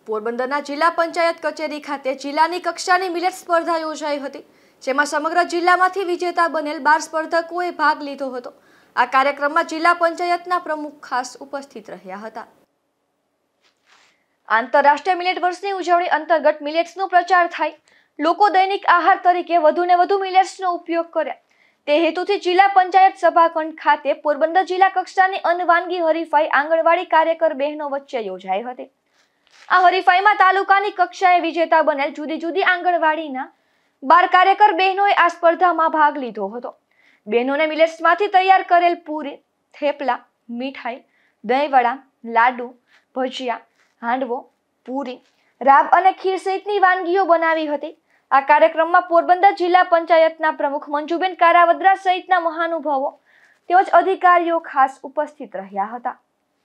પોરબંદરના જિલ્લા પંચાયત કચેરી ખાતે જિલ્લાની કક્ષાની મિલેટ સ્પર્ધા યોજાઈ હતી, જેમાં સમગ્ર જિલ્લામાંથી વિજેતા બનેલ 12 સ્પર્ધકોએ ભાગ લીધો હતો। આ કાર્યક્રમમાં જિલ્લા પંચાયતના પ્રમુખ ખાસ ઉપસ્થિત રહ્યા હતા। આંતરરાષ્ટ્રીય મિલેટ વર્ષની ઉજવણી અંતર્ગત મિલેટ્સનો પ્રચાર થાય, લોકો દૈનિક આહાર તરીકે વધુને વધુ મિલેટ્સનો ઉપયોગ કરે તે હેતુથી જિલ્લા પંચાયત સભાખંડ ખાતે પોરબંદર જિલ્લા કક્ષાની અન્ન વાનગી હરીફાઈ આંગણવાડી કાર્યકર બહેનો વચ્ચે યોજાઈ હતી। આ હરીફાઈમાં તાલુકાની કક્ષાએ વિજેતા બનેલ જુદી જુદી આંગણવાડીના 12 કાર્યકર બહેનોએ આ સ્પર્ધામાં ભાગ લીધો હતો। બહેનોને મિલેટ્સમાંથી તૈયાર કરેલ પૂરી, થેપલા, મીઠાઈ, દહીંવડા, લાડુ, ભજીયા, હાંડવો, પૂરી, રાબ અને ખીર સહિતની વાનગીઓ બનાવી હતી। આ કાર્યક્રમમાં પોરબંદર જિલ્લા પંચાયતના પ્રમુખ મંજુબેન કારાવદ્રા સહિતના મહાનુભાવો તેમજ અધિકારીઓ ખાસ ઉપસ્થિત રહ્યા હતા।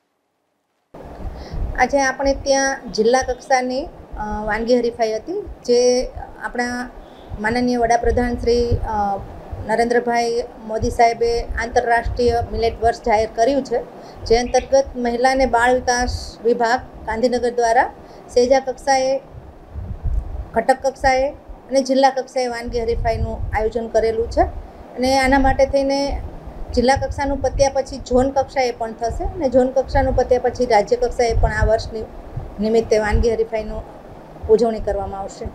આજે આપણે ત્યાં જિલ્લા કક્ષાની વાનગી હરીફાઈ હતી, જે આપણા માનનીય વડાપ્રધાન શ્રી નરેન્દ્રભાઈ મોદી સાહેબે આંતરરાષ્ટ્રીય મિલેટ વર્ષ જાહેર કર્યું છે, જે અંતર્ગત મહિલા અને બાળ વિકાસ વિભાગ ગાંધીનગર દ્વારા સેજા કક્ષાએ, ઘટક કક્ષાએ અને જિલ્લા કક્ષાએ વાનગી હરીફાઈનું આયોજન કરેલું છે। અને આના માટે થઈને જિલ્લા કક્ષાનું પત્યા પછી ઝોન કક્ષાએ પણ થશે અને ઝોન કક્ષાનું પત્યા પછી રાજ્ય કક્ષાએ પણ આ વર્ષની નિમિત્તે વાનગી હરીફાઈનું ઉજવણી કરવામાં આવશે।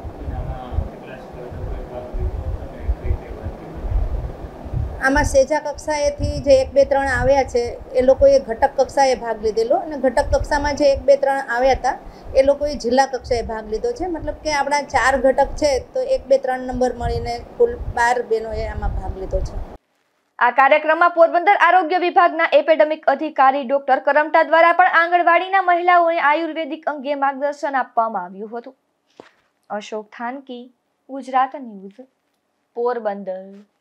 આમાં સેજા કક્ષાએથી જે 1, 2, 3 આવ્યા છે એ લોકોએ ઘટક કક્ષાએ ભાગ લીધેલો અને ઘટક કક્ષામાં જે 1, 2, 3 આવ્યા હતા એ લોકોએ જિલ્લા કક્ષાએ ભાગ લીધો છે। મતલબ કે આપણા 4 ઘટક છે તો 1, 2, 3 નંબર મળીને કુલ 12 બહેનોએ આમાં ભાગ લીધો છે। આ કાર્યક્રમમાં પોરબંદર આરોગ્ય વિભાગના એપેડેમિક અધિકારી ડોક્ટર કરમટા દ્વારા પણ આંગણવાડીના મહિલાઓને આયુર્વેદિક અંગે માર્ગદર્શન આપવામાં આવ્યું હતું। અશોક થાનકી, ગુજરાત ન્યૂઝ, પોરબંદર।